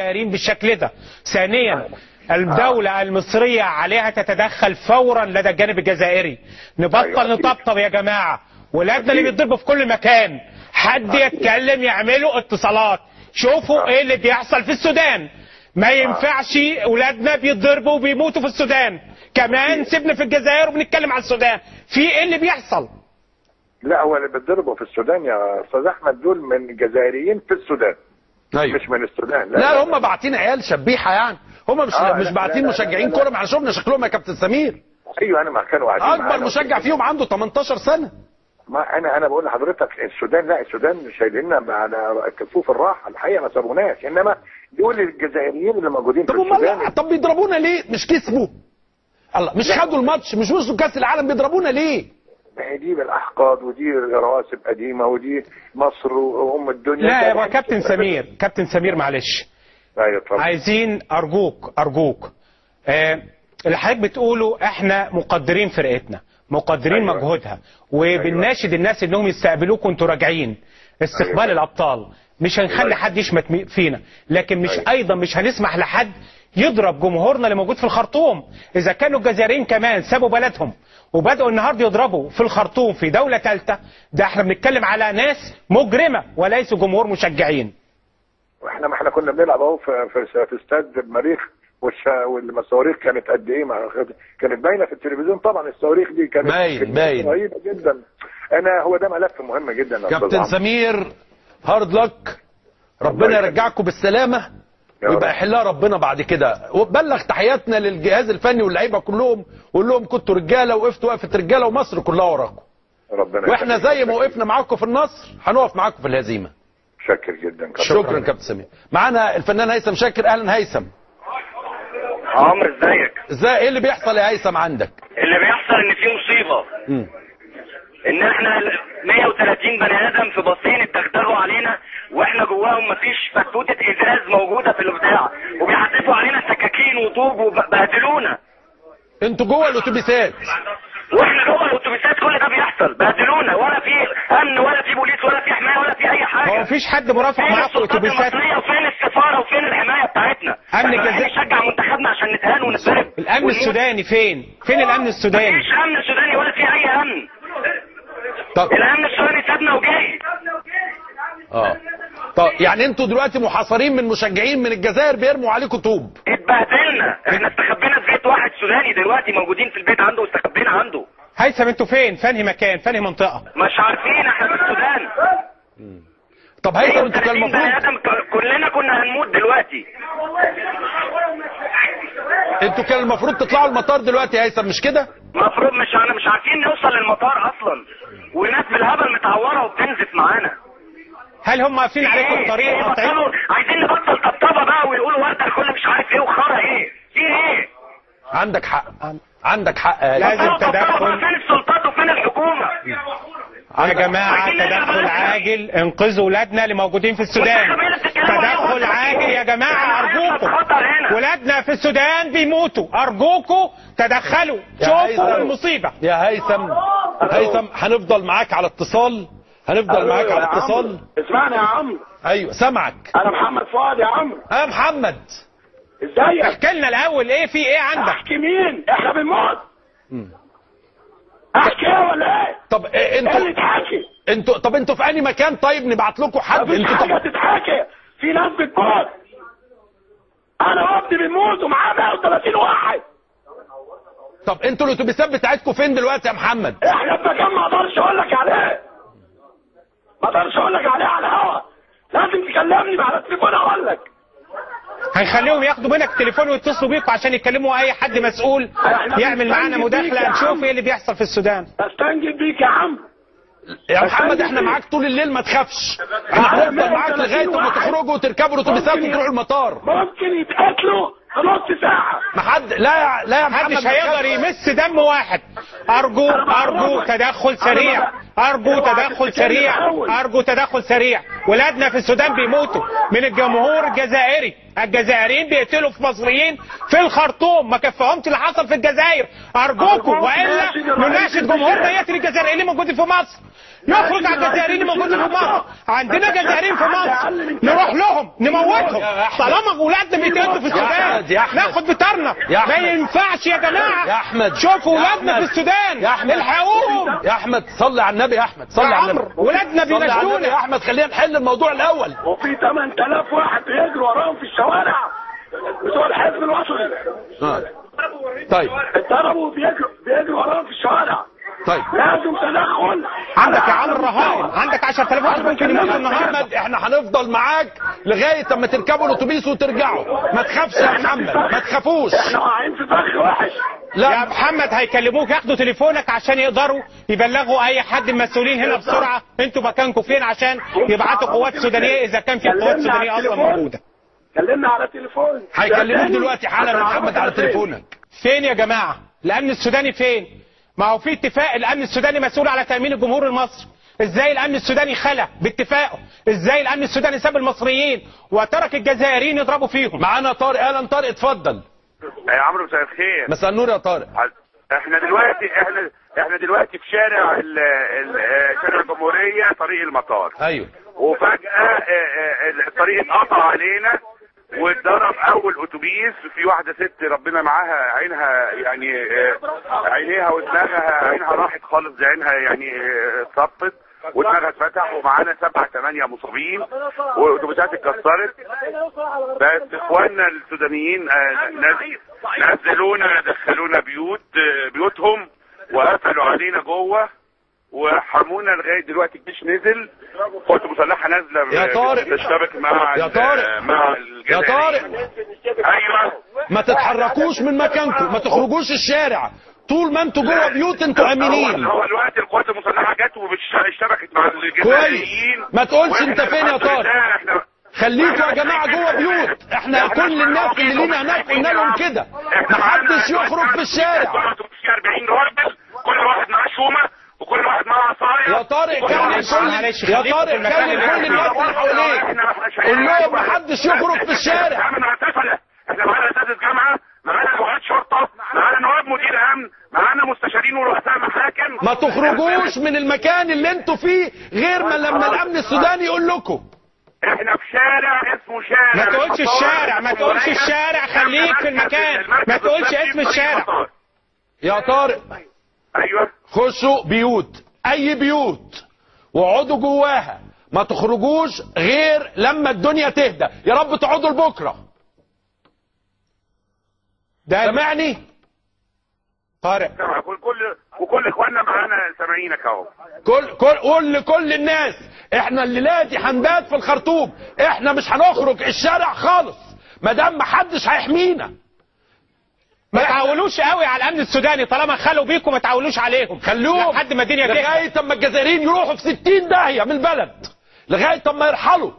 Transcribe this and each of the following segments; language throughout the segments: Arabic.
بالشكل ده. ثانيا الدولة المصرية عليها تتدخل فورا لدى الجانب الجزائري. نبطل نطبطب يا جماعة، ولادنا اللي بيتضربوا في كل مكان حد يتكلم يعملوا اتصالات. شوفوا ايه اللي بيحصل في السودان. ما ينفعش ولادنا بيتضربوا وبيموتوا في السودان، كمان سيبنا في الجزائر وبنتكلم على السودان. في ايه اللي بيحصل؟ لا هو اللي بيتضربوا في السودان يا استاذ احمد دول من الجزائريين في السودان. أيوة. مش من السودان. لا هم باعتين عيال شبيحه يعني، هم مش باعتين مشجعين كوره. ما احنا شفنا شكلهم يا كابتن سمير. ايوه انا ما كانوا قاعدين اكبر مشجع فيهم عنده 18 سنه. ما انا بقول لحضرتك السودان، لا السودان شايليننا على كفوف الراحه الحقيقه، ما سابوناش. انما دول الجزائريين اللي موجودين في السودان. طب بيضربونا ليه؟ مش كسبوا؟ الله مش خدوا الماتش، مش وصلوا كاس العالم، بيضربونا ليه؟ دي بالاحقاد ودي رواسب قديمه ودي مصر وام الدنيا. لا يا كابتن سمير، كابتن سمير معلش. ايوه عايزين ارجوك اللي حضرتك بتقوله احنا مقدرين فرقتنا، مقدرين مجهودها، وبنناشد الناس انهم يستقبلوكم وانتوا راجعين استقبال الابطال. مش هنخلي حد يشمت فينا، لكن مش ايضا مش هنسمح لحد يضرب جمهورنا اللي موجود في الخرطوم. اذا كانوا الجزائريين كمان سابوا بلدهم وبداوا النهارده يضربوا في الخرطوم في دوله ثالثه، ده احنا بنتكلم على ناس مجرمه وليسوا جمهور مشجعين. ما احنا كنا بنلعب اهو في استاد المريخ، والصواريخ كانت قد ايه؟ كانت باينه في التلفزيون. طبعا الصواريخ دي كانت باين رهيبه جدا. هو ده ملف مهم جدا. كابتن سمير هارد لك، ربنا يرجعكم بالسلامه ويبقى يحلها ربنا بعد كده. وبلغ تحياتنا للجهاز الفني واللعيبه كلهم، وقول لهم كنتوا رجاله وقفتوا وقفه رجاله ومصر كلها وراكم. واحنا زي ما وقفنا معاكم في النصر هنقف معاكم في الهزيمه. شاكر جدا. شكرا كابتن سمير. معانا الفنان هيثم شاكر. اهلا هيثم. عمرو ازيك؟ ازاي؟ ايه اللي بيحصل يا هيثم عندك؟ اللي بيحصل ان في مصيبه. ان احنا 130 بني ادم في باصين اتدغدغوا علينا، واحنا جواهم مفيش فتوته ازاز موجوده في البتاع، وبيحدفوا علينا سكاكين وطوب وبهدلونا. انتوا جوه الاتوبيسات؟ واحنا جوه الاتوبيسات كل ده بيحصل، بهدلونا، ولا في امن ولا في بوليس ولا في حمايه ولا في اي حاجه. هو مفيش حد مرافق معاكم الاتوبيسات؟ وفين السفاره وفين الحمايه بتاعتنا؟ امن الجزائر نشجع منتخبنا عشان نتهان ونتضرب. الامن السوداني فين الامن السوداني؟ مفيش امن سوداني ولا في اي امن. طب الامن السوداني سابنا وجاي. طب يعني انتوا دلوقتي محاصرين من مشجعين من الجزائر بيرموا عليكم طوب. اتبهدلنا، احنا استخبينا في بيت واحد سوداني دلوقتي، موجودين في البيت عنده واستخبينا عنده. هيثم انتوا فين؟ فانهي مكان؟ فانهي منطقه؟ مش عارفين، احنا في السودان. طب هيثم انتوا كان المفروض كلنا كنا هنموت دلوقتي. انتوا كان المفروض تطلعوا المطار دلوقتي يا هيثم، مش كده؟ المفروض مش عارفين نوصل للمطار اصلا، وناس بالهبل متعوره وبتنزف معانا. هل هم قافلين عليكم الطريق؟ عايزين نبطل طبطبه بقى ويقولوا ورده الكل مش عارف ايه وخرا ايه في ايه. عندك حق يا لازم تدخل. فين السلطات وفين الحكومه يا جماعه؟ تدخل عاجل، انقذوا ولادنا اللي موجودين في السودان. تدخل عاجل يا جماعه ارجوكم، ولادنا في السودان بيموتوا، ارجوكم تدخلوا شوفوا المصيبه. يا هيثم هنفضل معاك على اتصال، معاك على اتصال. اسمعني يا عمرو. ايوه سامعك. انا محمد فؤاد يا عمرو. يا محمد ازيك؟ احكي لنا الاول في ايه عندك؟ احكي مين؟ احنا بنموت. احكي ايه ولا ايه؟ طب انتوا اللي تحكي. طب انتوا في انهي مكان؟ طيب نبعت لكم حد. انتوا حاجه تتحكي، في ناس بتموت. انا وابني بنموت ومعاه 130 واحد. طب انتوا الاتوبيسات بتاعتكم فين دلوقتي يا محمد؟ احنا في مكان ما اقدرش اقول لك عليه. على الهوا. لازم تكلمني على التليفون اقول لك. هنخليهم ياخدوا منك التليفون ويتصلوا بيكم عشان يكلموا اي حد مسؤول يعمل معانا مداخله نشوف ايه اللي بيحصل في السودان. استنجد بيك يا عم. يا محمد احنا معاك طول الليل ما تخافش. احنا هنفضل معاك لغايه ما تخرجوا وتركبوا الاتوبيسات وتروحوا المطار. ممكن يتقتلوا في نص ساعه. ما حد لا يا محمد محدش هيقدر يمس دم واحد. ارجو تدخل سريع. ارجو تدخل سريع. ولادنا في السودان بيموتوا من الجمهور الجزائري. الجزائريين بيقتلوا في مصريين في الخرطوم، ما كفاهمش اللي حصل في الجزائر. ارجوكم، والا نناشد جمهورنا يقتل الجزائريين اللي موجودين في مصر، يخرج على الجزائريين اللي موجودين في مصر. عندنا جزائريين في مصر نروح لهم نموتهم طالما اولادنا بيتقتلوا في السودان ناخد بطارنا. ما ينفعش يا جماعه يا احمد، شوفوا اولادنا في السودان الحقوهم. يا احمد صلي على النبي. يا احمد صلي على النبي. ولادنا بيناشدونا يا احمد خلينا نحل الموضوع الاول. وفي 8000 واحد بيجروا وراهم في الشوارع بتوع الحزب الوطني. طيب اتضربوا بيجروا وراهم في الشوارع. طيب لازم تدخل. عندك يا عمرو رهائن، عندك 10,000 واحد ممكن يموتوا النهارده. محمد احنا هنفضل معاك لغايه اما تركبوا الاتوبيس وترجعوا. ما تخافش يا محمد، ما تخافوش. احنا واقعين في فخ وحش. يا محمد هيكلموك ياخدوا تليفونك عشان يقدروا يبلغوا اي حد من المسؤولين هنا بسرعه انتوا مكانكم فين، عشان يبعتوا قوات سودانيه اذا كان في قوات سودانيه اصلا موجوده. كلمنا على التليفون. هيكلموك دلوقتي حالا يا محمد على تليفونك. فين يا جماعه الامن السوداني؟ فين؟ ما هو في اتفاق الامن السوداني مسؤول على تامين الجمهور المصري. ازاي الامن السوداني خلى باتفاقه؟ ازاي الامن السوداني ساب المصريين وترك الجزائريين يضربوا فيهم؟ معانا طارق. اهلا طارق، اتفضل. يا عمرو مساء الخير. مساء النور يا طارق. احنا دلوقتي في شارع شارع الجمهوريه طريق المطار. ايوه. وفجاه الطريق اتقطع علينا واتضرب اول اتوبيس في واحده ست ربنا معاها عينها يعني عينيها ودماغها عينها راحت خالص، عينها يعني اتصفت ودماغها اتفتح، ومعانا 7 8 مصابين واتوبيسات اتكسرت. بس اخواننا السودانيين نزلونا دخلونا بيوتهم وقفلوا علينا جوه وحرمونا لغايه دلوقتي. الجيش نزل، قوات مسلحه نازله يا طارق تشتبك مع يا طارق مع يا طارق ايوه ما تتحركوش من مكانكم، ما تخرجوش الشارع طول ما انتوا جوه بيوت انتوا امنين. هو الوقت القوات المسلحه جت واشتبكت مع الجزائريين. كويس، ما تقولش انت فين يا طارق. خليكوا يا جماعه جوه بيوت. احنا كل الناس اللي لينا هناك قلنا لهم كده، محدش يخرج في الشارع. 40 راجل كل واحد معاه شومه وكل واحد معاه عصايه. يا طارق كلم كل يا طارق كلم كل الناس اللي حواليك، قول لهم محدش يخرج في الشارع. احنا معانا اساتذه جامعه، معانا لغات شرطه، معانا نواب مدير امن، معانا مستشارين ورؤساء محاكم. ما تخرجوش من المكان اللي انتوا فيه غير ما لما الامن السوداني يقول لكم. احنا في شارع اسمه شارع. ما تقولش الشارع، ما تقولش الشارع، خليك في المكان، ما تقولش اسم الشارع. يا طارق ايوه خشوا بيوت، اي بيوت، واقعدوا جواها، ما تخرجوش غير لما الدنيا تهدى. يا رب تقعدوا لبكره. سامعني طارق؟ وكل اخواننا معانا سامعينك اهو. قول لكل الناس احنا الليله دي هنبات في الخرطوم، احنا مش هنخرج الشارع خالص ما دام ما حدش هيحمينا. ما تعولوش قوي على الامن السوداني، طالما خلوا بيكم ما تعولوش عليهم، خلوهم لحد ما الدنيا تهدى، لغايه اما الجزائريين يروحوا في 60 داهيه من البلد، لغايه اما يرحلوا،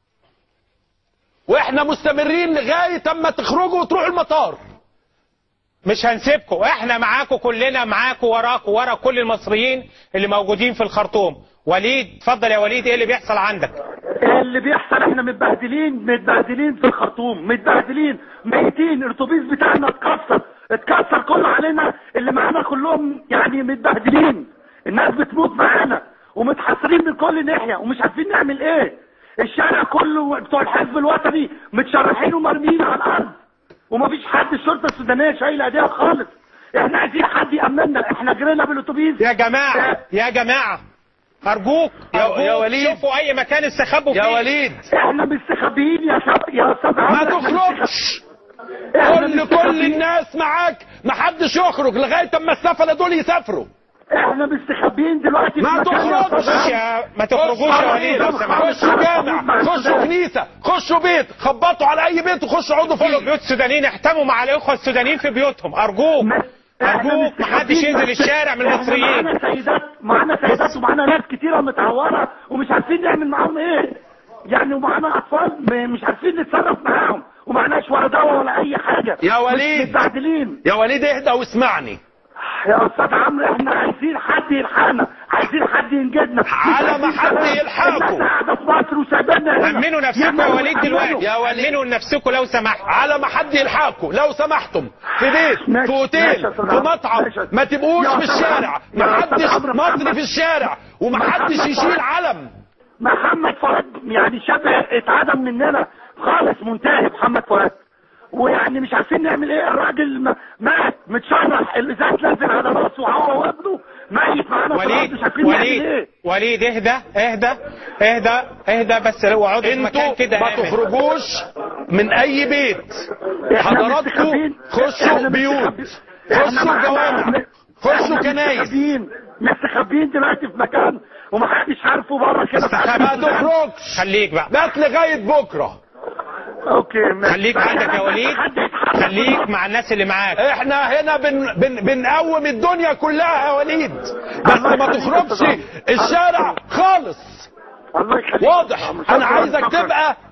واحنا مستمرين لغايه اما تخرجوا وتروحوا المطار. مش هنسيبكم، احنا معاكم، كلنا معاكم، وراكم، ورا كل المصريين اللي موجودين في الخرطوم. وليد اتفضل يا وليد، ايه اللي بيحصل عندك؟ اللي بيحصل احنا متبهدلين في الخرطوم، متبهدلين ميتين. الاتوبيس بتاعنا اتكسر كله علينا، اللي معانا كلهم يعني متبهدلين. الناس بتموت معانا ومتحصرين من كل ناحيه ومش عارفين نعمل ايه. الشارع كله بتوع الحزب الوطني متشرحين ومرميين على الارض، ومفيش حد الشرطه السودانيه شايله ايديها خالص. احنا عايزين حد يامننا. احنا جرينا بالاتوبيس يا جماعه ارجوك يا وليد، شوفوا اي مكان استخبوا فيه. يا وليد احنا مستخبيين يا استاذ ما تخرجش. قول لكل الناس معاك ما حدش يخرج لغايه اما السفله دول يسافروا. احنا مستخبيين دلوقتي. ما تخرجش، ما تخرجوش يا وليد لو سمحت. خشوا جامع، خشوا كنيسه، خشوا بيت، خبطوا على اي بيت وخشوا اقعدوا فيه. بيوت السودانيين احتموا مع الاخوه السودانيين في بيوتهم. ارجوك محدش ينزل الشارع من المصريين. معانا سيدات ومعانا ناس كتيره متعوره ومش عارفين نعمل معاهم ايه يعني، ومعانا اطفال مش عارفين نتصرف معاهم، ومعناش ولا دواء ولا اي حاجه. يا وليد متبهدلين. يا وليد اهدى واسمعني يا استاذ عمرو، احنا عايزين حد يلحقنا، عايزين حد جدنا على ما حد يلحقكم. الناس قاعده في مصر وسايبانا هنا. امنوا نفسكم يا وليد دلوقتي، يا وليد. امنوا نفسكم لو سمحت. على ما حد يلحقكم لو سمحتم، في بيت، ماشي، في اوتيل، ماشي يا في أستاذ مطعم، ماشي. ما تبقوش يا في أستاذ الشارع، يا ما أستاذ حدش عمرو مصري محمد. في الشارع، وما حدش يشيل علم. محمد فؤاد يعني شاب اتعدم مننا خالص، منتهي محمد فؤاد، ويعني مش عارفين نعمل ايه. الراجل مات متشرح، الازاز نازل على راسه وهو وابنه ميت معانا في الارض، مش عارفين نعمل ايه. وليد اهدى بس لو اقعدوا في مكان انتوا كده ما آمن. تخرجوش من اي بيت، إحنا حضراتكم مستخبين. خشوا إحنا بيوت، مستخبين. خشوا جوامع، خشوا إحنا كنايس. مستخبيين دلوقتي في مكان ومحدش عارفه بره كده. ما تخرجش، خليك بقى، بات لغايه بكره. اوكي ماشي. خليك عندك يا وليد، خليك مع الناس اللي معاك. احنا هنا بنقوم الدنيا كلها يا وليد، بس ما تخرجش الشارع خالص. الله يخليك. واضح. انا عايزك تبقى